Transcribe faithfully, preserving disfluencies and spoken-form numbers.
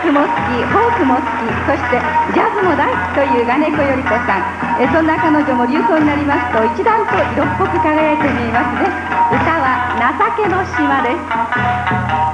クも好き、フォークも好き、そしてジャズも大好きという金子より子さん。えそんな彼女も流行になりますと一段と色っぽく輝いて見えますね。歌は情けの島です。